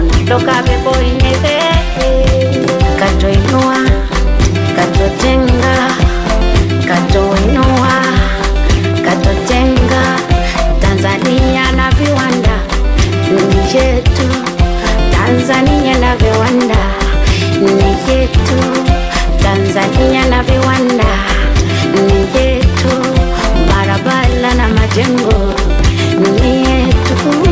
toka pepo inyeke, katoinua, katojenga, katoinua, katojenga. Tanzania na viwanda ni yetu, Tanzania na viwanda ni yetu, Tanzania na viwanda ni yetu, barabara na majengo ni yetu.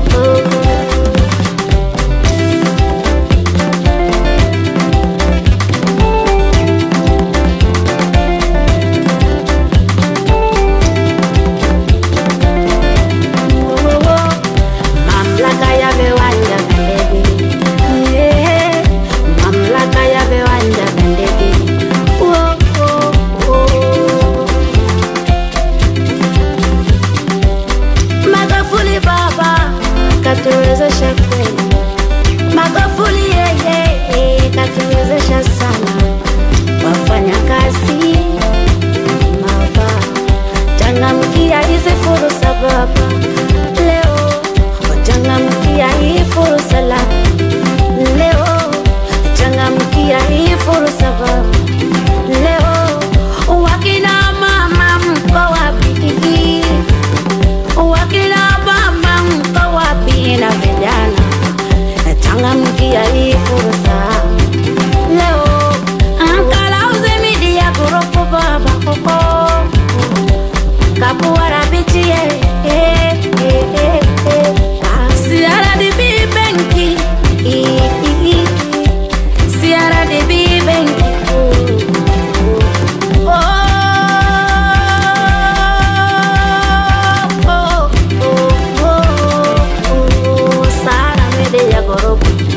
Katuwezesha kweli, Magufuli yeye katuwezesha sana. Wafanya kazi maba, changamkia hizi fursa baba, leo changamkia hii fursa la leo, changamkia hii fursa baba, leo wakina mama mko wapi? Wakina baba mko wapi? Na vijana changamkia hii fursa leo, angalau media group baba koko Kapuara bichi CRDB benki, CRDB benki. Sara media group